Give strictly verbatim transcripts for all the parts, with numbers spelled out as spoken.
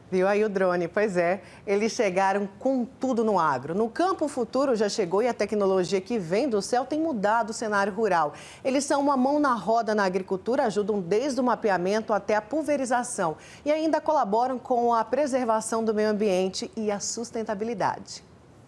Viu aí o drone? Pois é, eles chegaram com tudo no agro. No campo, o futuro já chegou e a tecnologia que vem do céu tem mudado o cenário rural. Eles são uma mão na roda na agricultura, ajudam desde o mapeamento até a pulverização e ainda colaboram com a preservação do meio ambiente e a sustentabilidade.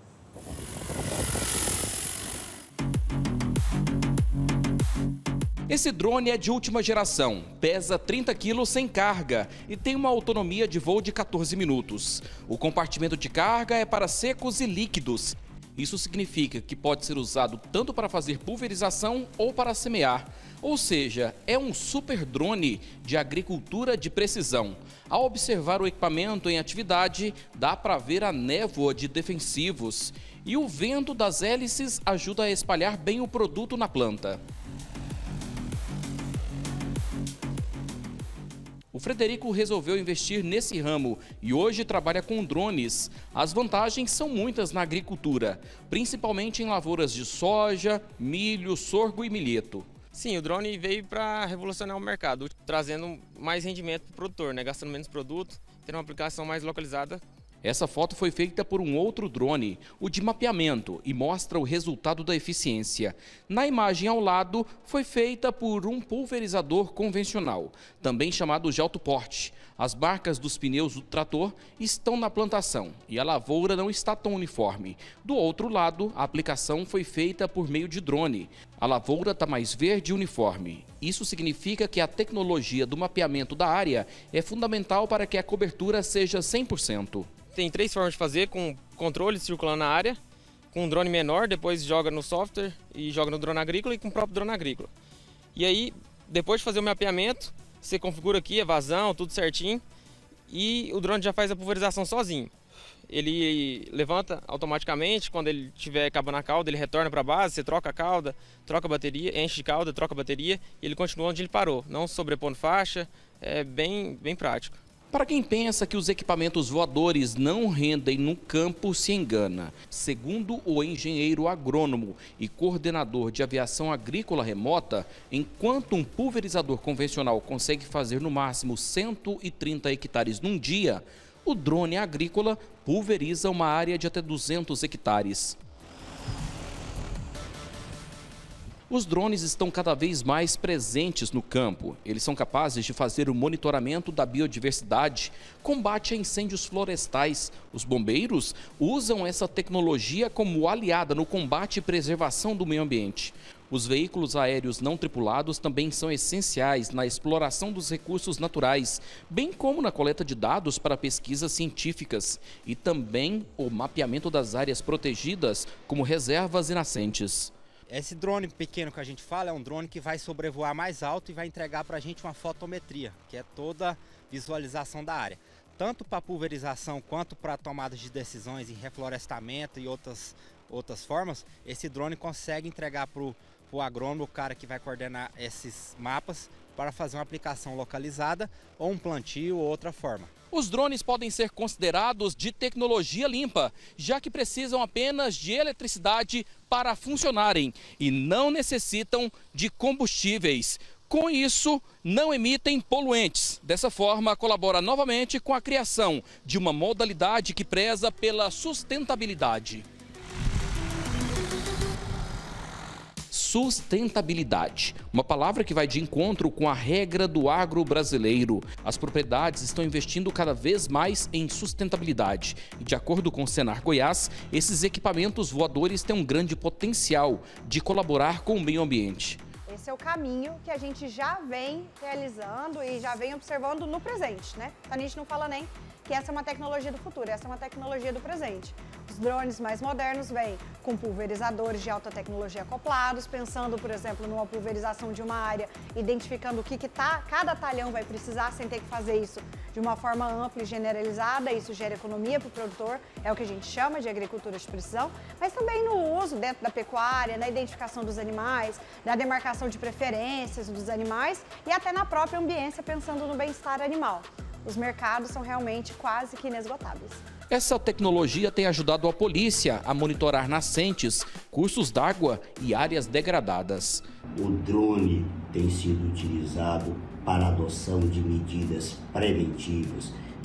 Esse drone é de última geração, pesa trinta quilos sem carga e tem uma autonomia de voo de quatorze minutos. O compartimento de carga é para secos e líquidos. Isso significa que pode ser usado tanto para fazer pulverização ou para semear. Ou seja, é um super drone de agricultura de precisão. Ao observar o equipamento em atividade, dá para ver a névoa de defensivos. E o vento das hélices ajuda a espalhar bem o produto na planta. O Frederico resolveu investir nesse ramo e hoje trabalha com drones. As vantagens são muitas na agricultura, principalmente em lavouras de soja, milho, sorgo e milheto. Sim, o drone veio para revolucionar o mercado, trazendo mais rendimento para o produtor, né? Gastando menos produto, tendo uma aplicação mais localizada. Essa foto foi feita por um outro drone, o de mapeamento, e mostra o resultado da eficiência. Na imagem ao lado, foi feita por um pulverizador convencional, também chamado de alto porte. As marcas dos pneus do trator estão na plantação e a lavoura não está tão uniforme. Do outro lado, a aplicação foi feita por meio de drone. A lavoura está mais verde e uniforme. Isso significa que a tecnologia do mapeamento da área é fundamental para que a cobertura seja cem por cento. Tem três formas de fazer, com controle circulando na área, com um drone menor, depois joga no software e joga no drone agrícola e com o próprio drone agrícola. E aí, depois de fazer o mapeamento, você configura aqui a vazão, tudo certinho, e o drone já faz a pulverização sozinho. Ele levanta automaticamente, quando ele tiver acabando a cauda, ele retorna para a base, você troca a cauda, troca a bateria, enche de cauda, troca a bateria, e ele continua onde ele parou, não sobrepondo faixa, é bem, bem prático. Para quem pensa que os equipamentos voadores não rendem no campo, se engana. Segundo o engenheiro agrônomo e coordenador de aviação agrícola remota, enquanto um pulverizador convencional consegue fazer no máximo cento e trinta hectares num dia, o drone agrícola pulveriza uma área de até duzentos hectares. Os drones estão cada vez mais presentes no campo. Eles são capazes de fazer o monitoramento da biodiversidade, combate a incêndios florestais. Os bombeiros usam essa tecnologia como aliada no combate e preservação do meio ambiente. Os veículos aéreos não tripulados também são essenciais na exploração dos recursos naturais, bem como na coleta de dados para pesquisas científicas e também o mapeamento das áreas protegidas, como reservas e nascentes. Esse drone pequeno que a gente fala é um drone que vai sobrevoar mais alto e vai entregar para a gente uma fotometria, que é toda a visualização da área. Tanto para pulverização quanto para tomadas de decisões em reflorestamento e outras, outras formas, esse drone consegue entregar para o agrônomo, o cara que vai coordenar esses mapas, para fazer uma aplicação localizada ou um plantio ou outra forma. Os drones podem ser considerados de tecnologia limpa, já que precisam apenas de eletricidade para funcionarem e não necessitam de combustíveis. Com isso, não emitem poluentes. Dessa forma, colabora novamente com a criação de uma modalidade que preza pela sustentabilidade. Sustentabilidade, uma palavra que vai de encontro com a regra do agro brasileiro. As propriedades estão investindo cada vez mais em sustentabilidade. E de acordo com o Senar Goiás, esses equipamentos voadores têm um grande potencial de colaborar com o meio ambiente. Esse é o caminho que a gente já vem realizando e já vem observando no presente, né? A gente não fala nem que essa é uma tecnologia do futuro, essa é uma tecnologia do presente. Os drones mais modernos vêm com pulverizadores de alta tecnologia acoplados, pensando, por exemplo, numa pulverização de uma área, identificando o que, que tá, cada talhão vai precisar, sem ter que fazer isso de uma forma ampla e generalizada. Isso gera economia para o produtor, é o que a gente chama de agricultura de precisão, mas também no uso dentro da pecuária, na identificação dos animais, na demarcação de preferências dos animais e até na própria ambiência, pensando no bem-estar animal. Os mercados são realmente quase que inesgotáveis. Essa tecnologia tem ajudado a polícia a monitorar nascentes, cursos d'água e áreas degradadas. O drone tem sido utilizado para a adoção de medidas preventivas,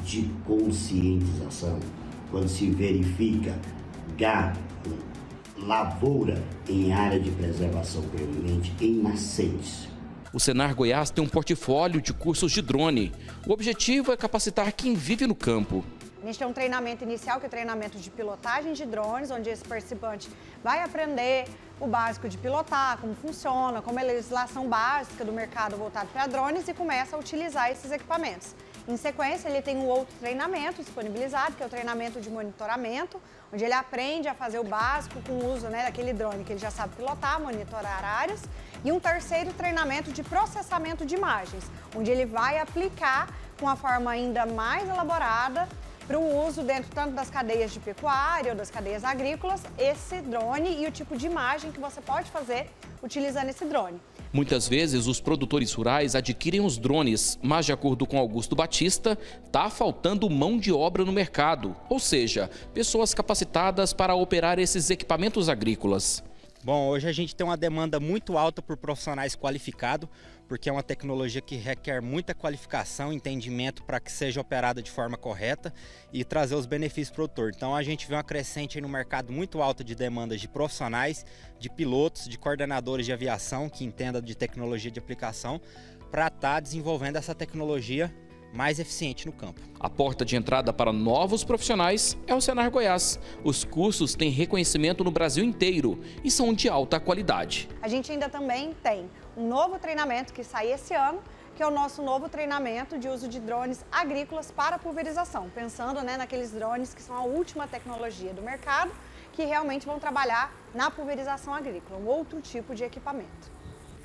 de conscientização, quando se verifica gado, lavoura em área de preservação permanente em nascentes. O Senar Goiás tem um portfólio de cursos de drone. O objetivo é capacitar quem vive no campo. A gente tem um treinamento inicial, que é o treinamento de pilotagem de drones, onde esse participante vai aprender o básico de pilotar, como funciona, como é a legislação básica do mercado voltado para drones e começa a utilizar esses equipamentos. Em sequência, ele tem um outro treinamento disponibilizado, que é o treinamento de monitoramento, onde ele aprende a fazer o básico com o uso, né, daquele drone que ele já sabe pilotar, monitorar áreas. E um terceiro treinamento de processamento de imagens, onde ele vai aplicar com uma forma ainda mais elaborada para o uso dentro tanto das cadeias de pecuária ou das cadeias agrícolas, esse drone e o tipo de imagem que você pode fazer utilizando esse drone. Muitas vezes os produtores rurais adquirem os drones, mas de acordo com Augusto Batista, está faltando mão de obra no mercado, ou seja, pessoas capacitadas para operar esses equipamentos agrícolas. Bom, hoje a gente tem uma demanda muito alta por profissionais qualificados, porque é uma tecnologia que requer muita qualificação, entendimento para que seja operada de forma correta e trazer os benefícios para o produtor. Então a gente vê uma crescente no mercado muito alta de demandas de profissionais, de pilotos, de coordenadores de aviação que entendam de tecnologia de aplicação para estar desenvolvendo essa tecnologia mais eficiente no campo. A porta de entrada para novos profissionais é o Senar Goiás. Os cursos têm reconhecimento no Brasil inteiro e são de alta qualidade. A gente ainda também tem um novo treinamento que sai esse ano, que é o nosso novo treinamento de uso de drones agrícolas para pulverização, pensando, né, naqueles drones que são a última tecnologia do mercado, que realmente vão trabalhar na pulverização agrícola, um outro tipo de equipamento.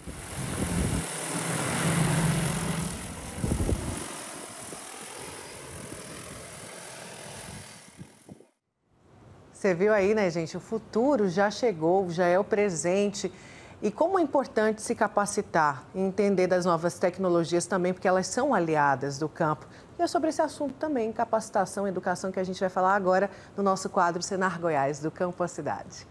Você viu aí, né, gente? O futuro já chegou, já é o presente. E como é importante se capacitar e entender das novas tecnologias também, porque elas são aliadas do campo. E é sobre esse assunto também, capacitação e educação, que a gente vai falar agora no nosso quadro Senar Goiás, do campo à cidade.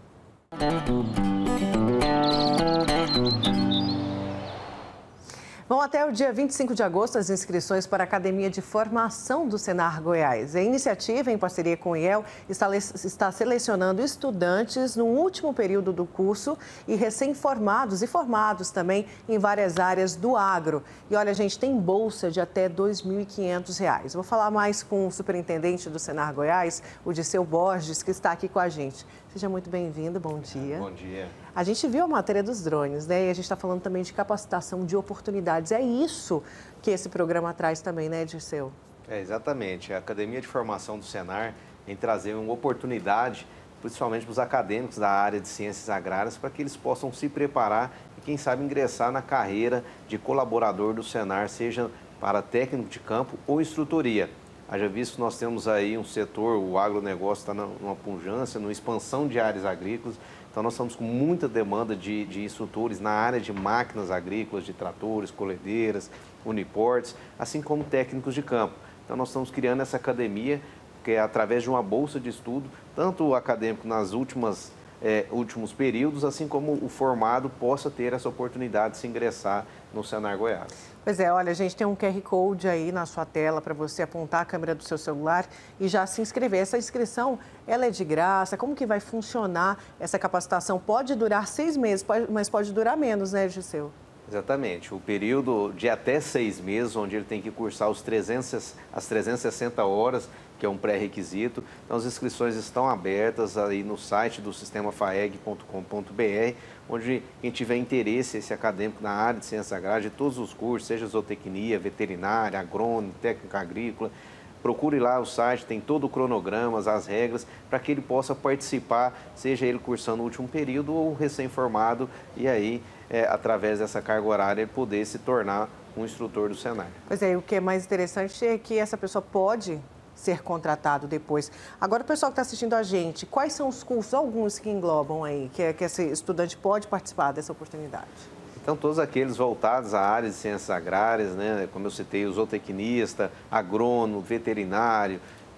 Vão até o dia vinte e cinco de agosto as inscrições para a Academia de Formação do Senar Goiás. A iniciativa, em parceria com o I E L, está, está selecionando estudantes no último período do curso e recém-formados e formados também em várias áreas do agro. E olha, gente, tem bolsa de até dois mil e quinhentos reais. Vou falar mais com o superintendente do Senar Goiás, o Dirceu Borges, que está aqui com a gente. Seja muito bem-vindo, bom dia. Bom dia. A gente viu a matéria dos drones, né? E a gente está falando também de capacitação, de oportunidades. É isso que esse programa traz também, né, Dirceu? É, exatamente. A Academia de Formação do Senar vem trazer uma oportunidade, principalmente para os acadêmicos da área de ciências agrárias, para que eles possam se preparar e, quem sabe, ingressar na carreira de colaborador do Senar, seja para técnico de campo ou instrutoria. Haja visto que nós temos aí um setor, o agronegócio está numa pujança, numa expansão de áreas agrícolas. Então, nós estamos com muita demanda de, de instrutores na área de máquinas agrícolas, de tratores, colhedeiras, uniportes, assim como técnicos de campo. Então, nós estamos criando essa academia, que é através de uma bolsa de estudo, tanto o acadêmico nas últimas, é, últimos períodos, assim como o formado possa ter essa oportunidade de se ingressar no Senar Goiás. Pois é, olha, a gente tem um Q R Code aí na sua tela para você apontar a câmera do seu celular e já se inscrever. Essa inscrição, ela é de graça. Como que vai funcionar essa capacitação? Pode durar seis meses, pode, mas pode durar menos, né, Dirceu? Exatamente. O período de até seis meses, onde ele tem que cursar os trezentos, as trezentas e sessenta horas, que é um pré-requisito. Então, as inscrições estão abertas aí no site do sistema faeg ponto com ponto br, onde quem tiver interesse, esse acadêmico na área de ciências agrárias, de todos os cursos, seja zootecnia, veterinária, agrônomo, técnica agrícola, procure lá o site, tem todo o cronograma, as regras, para que ele possa participar, seja ele cursando o último período ou recém-formado, e aí, é, através dessa carga horária, ele poder se tornar um instrutor do Senar. Pois é, o que é mais interessante é que essa pessoa pode ser contratado depois. Agora, o pessoal que está assistindo a gente, quais são os cursos, alguns que englobam aí, que, que esse estudante pode participar dessa oportunidade? Então, todos aqueles voltados à área de ciências agrárias, né, como eu citei, o zootecnista, agrônomo, veterinário,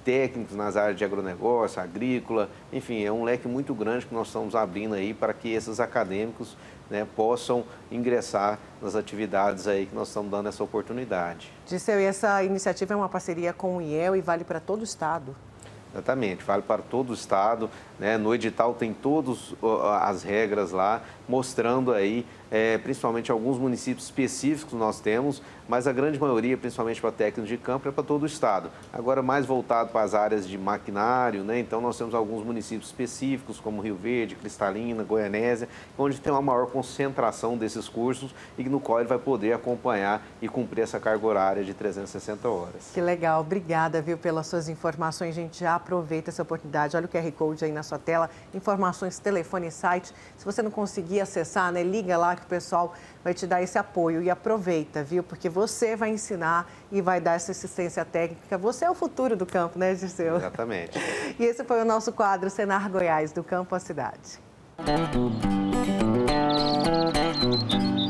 técnicos nas áreas de agronegócio, agrícola, enfim, é um leque muito grande que nós estamos abrindo aí para que esses acadêmicos, né, possam ingressar nas atividades aí que nós estamos dando essa oportunidade. Dirceu, e essa iniciativa é uma parceria com o I E L e vale para todo o estado? Exatamente, vale para todo o estado, né? No edital tem todas as regras lá, mostrando aí, é, principalmente alguns municípios específicos nós temos, mas a grande maioria, principalmente para técnicos de campo, é para todo o estado. Agora, mais voltado para as áreas de maquinário, né? Então nós temos alguns municípios específicos, como Rio Verde, Cristalina, Goianésia, onde tem uma maior concentração desses cursos e no qual ele vai poder acompanhar e cumprir essa carga horária de trezentas e sessenta horas. Que legal, obrigada, viu, pelas suas informações. A gente já aproveita essa oportunidade. Olha o Q R Code aí na sua tela, informações, telefone e site. Se você não conseguir acessar, né, liga lá que o pessoal vai te dar esse apoio e aproveita, viu? Porque você vai ensinar e vai dar essa assistência técnica. Você é o futuro do campo, né, Dirceu? Exatamente. E esse foi o nosso quadro Senar Goiás, do campo à cidade.